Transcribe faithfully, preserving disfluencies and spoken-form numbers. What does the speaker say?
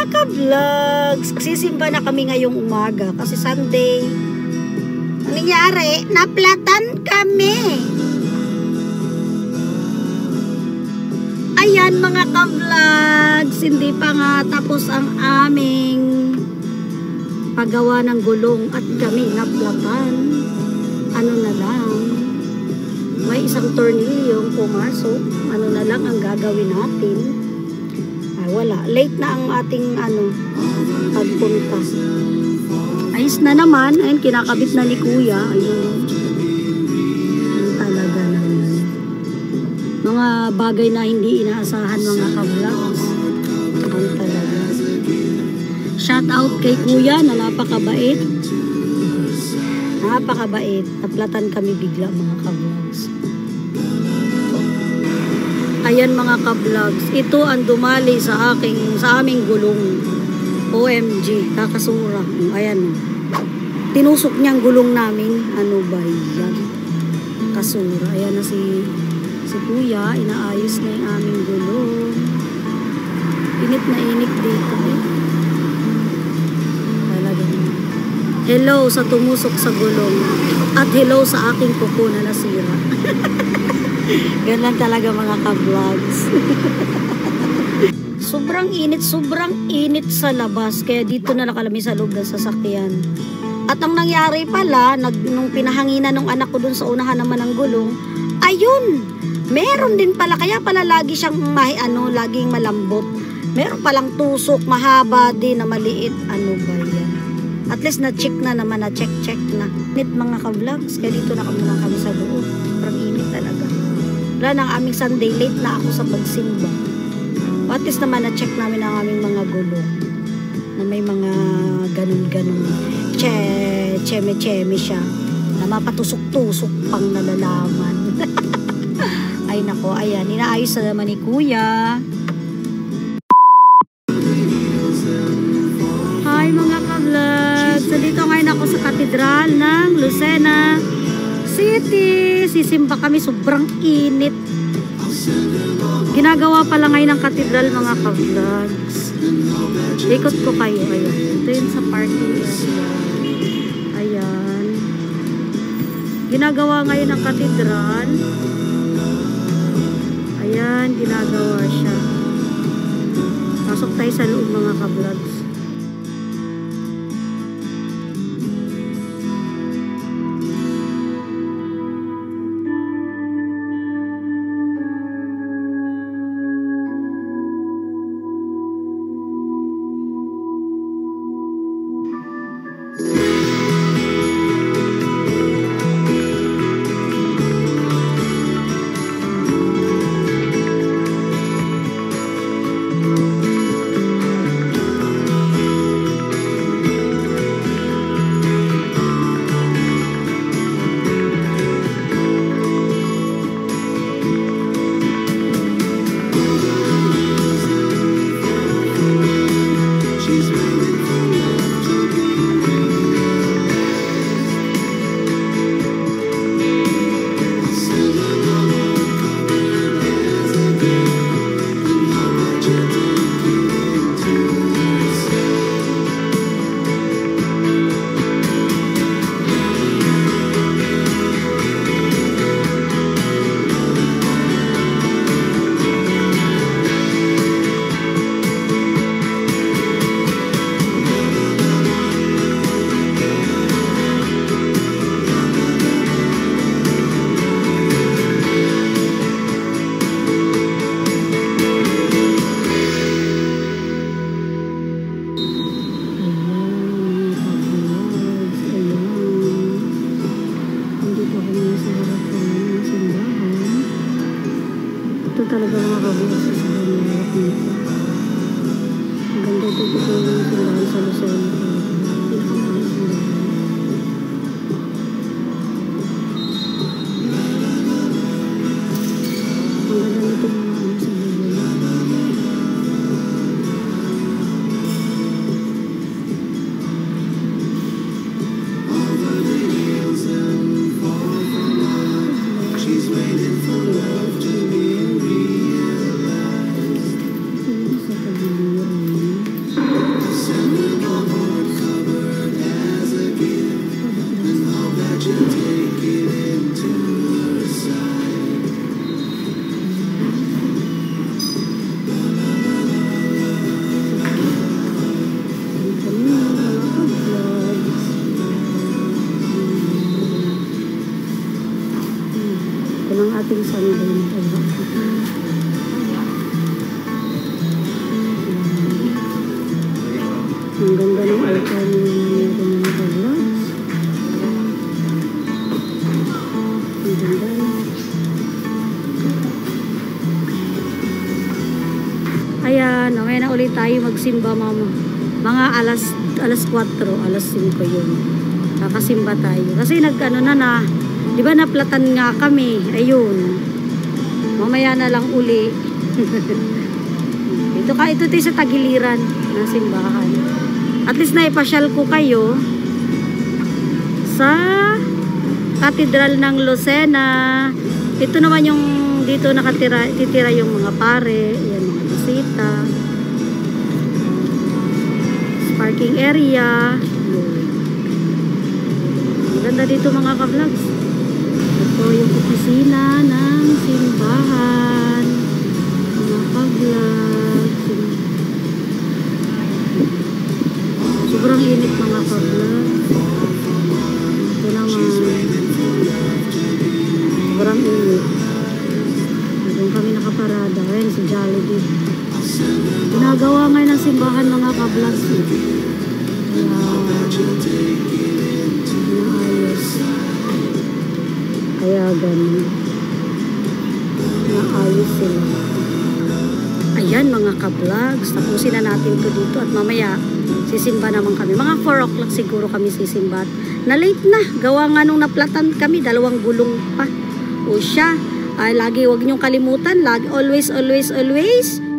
ka-vlogs, sisimba na kami ngayong umaga kasi Sunday. Ang nangyari, naplatan kami. Ayan mga ka-vlogs, hindi pa nga tapos ang aming paggawa ng gulong at kami naplatan. Ano na lang, may isang tornilyong pumasok. Ano na lang ang gagawin natin? Ay, wala. Late na ang ating ano, pagpunta. Ayos na naman. Ayun, kinakabit na ni Kuya. Ayun. Ayun talaga naman. Mga bagay na hindi inaasahan mga ka-vlogs. Ayun talaga. Shout out kay Kuya na napakabait. Napakabait. Naplatan kami bigla mga ka-vlogs. Ayan mga ka-vlogs. Ito ang dumali sa aking, sa aming gulong. O M G. Kakasura. Ayan. Tinusok niyang gulong namin. Ano ba yan? Kasura. Ayan na si, si Kuya. Inaayos na yung aming gulong. Init na init dito eh. Hello sa tumusok sa gulong at hello sa aking kuko na nasira. Ganun talaga mga ka-vlogs. Sobrang init, sobrang init sa labas kaya dito na nakalami sa loob ng sasakyan. At ang nangyari pala, nag, nung pinahanginan ng anak ko dun sa unahan naman ng gulong, ayun, meron din pala, kaya pala lagi siyang may, ano, laging malambot. Meron palang tusok, mahaba din na maliit. Ano ba yan? At least na-check na naman, na-check-check na. Init mga ka-vlogs, kaya dito na kami, kami sa loob. Parang init talaga. Wala na ang aming Sunday, late na ako sa pagsimba. At least naman na-check namin ang aming mga gulong. Na may mga ganun-ganun. Che, cheme-cheme siya. Na mapatusok-tusok pang nalalaman. Ay nako, ayan. Inaayos na naman ni Kuya. Hi mga ka-vlogs. So dito ngayon ako sa Cathedral ng Lucena City. Sisimba kami, sobrang init. Ginagawa pala ngayon ng Cathedral mga ka-vlogs. Ikot ko kayo. Ayan. Ito yun sa parking area. Ayan. Ginagawa ngayon ng Cathedral. Ayan, ginagawa siya. Pasok tayo sa loob mga ka-vlogs. Talaga mga kabukas sa simbahan nito. Ang ganda ito ito yung simbahan sa Luzon. Pinakapang simbahan. Ang ganda nito mga ano sa Bukidnon. ang ating Sunday na talaga. Ang ganda ng altar na nangyari ng vlogs. Ang ganda. Ayan, mamaya na ulit tayo magsimba mama. Mga alas alas kwatro, alas singko yun. Kakasimba tayo. Kasi nag-ano na na, di ba naplatan nga kami. Ayun. Mamaya na lang uli. Ito ka, ito tayo sa tagiliran ng simbahan. At least naipasyal ko kayo sa Cathedral ng Lucena. Ito naman yung dito nakatira, titira yung mga pare, yan mga bisita. Parking area. Ang ganda dito mga ka-vlogs. Ito yung opisina ng simbahan. Mga ka-vlogs. Sobrang init mga ka-vlogs. Ito naman. Sobrang init. Doon kami nakaparada. Ayan si Jollibee. Ginagawa ngayon ng simbahan mga ka-vlogs. Naayos. Kaya ganun. Naayos sila. Ayan mga ka-vlogs. Tapusin na natin to dito at mamaya sisimba naman kami. Mga four o'clock siguro kami sisimba. Na late na. Gawa nga nung naplatan kami. Dalawang gulong pa. O siya. Ay, lagi wag niyong kalimutan. Lagi, always, always, always.